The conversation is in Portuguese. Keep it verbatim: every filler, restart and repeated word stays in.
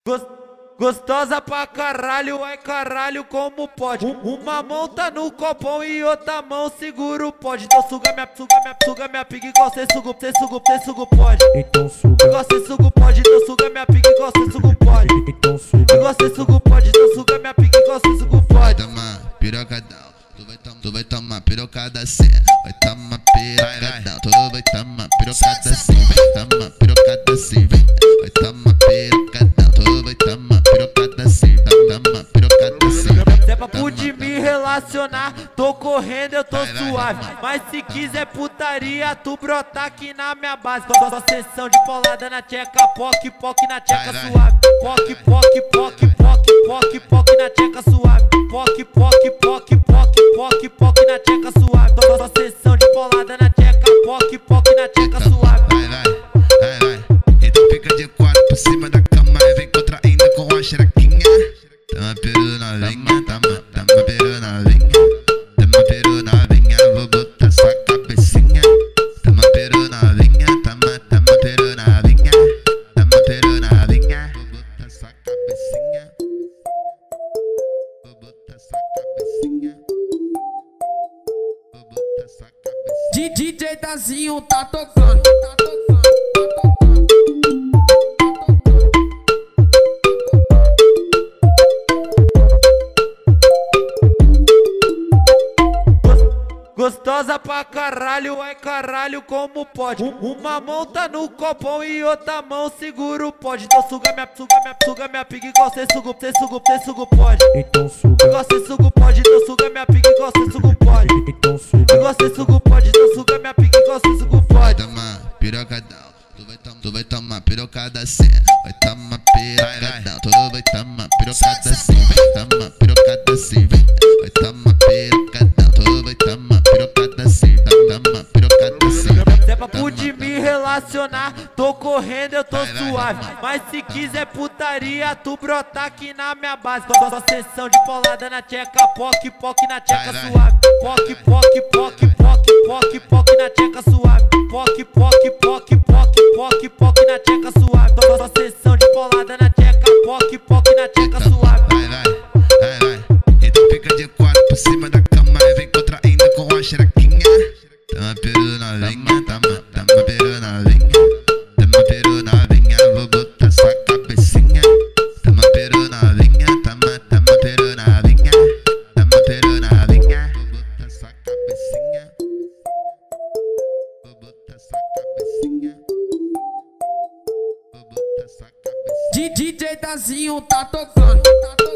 Gos- Gostosa pra caralho, ai caralho, como pode? Uma mão tá no copão e outra mão segura o pode. Então suga minha, suga minha, suga minha piga igual cê suga, cê suga, cê suga o pode. Então suga, Igual cê suga o pode, então suga minha piga igual cê suga o pode. então suga, Igual cê suga o pode, então suga minha piga igual cê suga o Vai pode. tomar pirocadão, tu vai, tom, tu vai tomar pirocada assim. Vai tomar pirocadão, tu vai tomar pirocada assim. Vai tomar pirocada assim, vem. Vai tomar pirocadão, tu vai tomar pirocada assim. Vai tomar pirocada assim. Se é papo de me relacionar, tô correndo, eu tô suave. Mas se quiser putaria, tu brotar aqui na minha base. Só só sessão de paulada na tcheca, poc, poc na tcheca suave. Poc, poc, poc, poc, poc, poc na tcheca suave. Poc, poc, poc, poc, poc, poc na tcheca suave. Só só sessão de paulada na tcheca, poc, poc na tcheca suave. Vai, vai, vai, vai. Então fica de quatro por cima da cama e vem contraindo com a xerequinha. Tama peru novinha, tama, tama peru novinha. Tama peru novinha, vou botar sua cabecinha. Tama peru novinha, tama, tama peru novinha. Tama peru novinha, vou botar sua cabecinha. Vou botar sua cabecinha. Vou botar sua cabecinha. D J Dazinho tá tocando, tá tocando, tá tocando. Gostosa pra caralho, ai caralho, como pode? Uma mão tá no copão e outra mão segura o pode. Então suga minha, suga minha, suga minha piga igual cê suga, cê suga, cê suga o pode. Então suga, Igual cê suga o pode, então suga minha piga igual cê suga o pode. então suga, Igual cê suga o pode, então suga minha piga igual cê suga o Vai pode. tomar pirocadão, tu vai, tom, tu vai tomar pirocada assim. Vai tomar pirocadão, tu vai tomar pirocada assim. Vai tomar pirocada assim, vem. Vai tomar pirocadão, tu vai tomar pirocada assim. Vai tomar pirocada assim. Se é papo de me relacionar, tô correndo, eu tô suave. Mas se quiser putaria, tu brotar aqui na minha base. Só só sessão de paulada na tcheca, poc, poc na tcheca suave. Poc, poc, poc, poc, poc, poc na tcheca suave. Poc, poc, poc, poc, poc, poc na tcheca suave. Só só sessão de paulada na tcheca, poc, poc na tcheca suave. Vai, vai, vai, vai. Então fica de quatro por cima da cama e vem contraindo com a xerequinha. Tama peru novinha, tama, tama peru novinha. Tama peru novinha, vou botar sua cabecinha. Tama peru novinha, tama, tama peru novinha. Tama peru novinha, vou botar sua cabecinha. Vou botar sua cabecinha. Vou botar sua cabecinha. D J Dazinho tá tocando, tá tocando.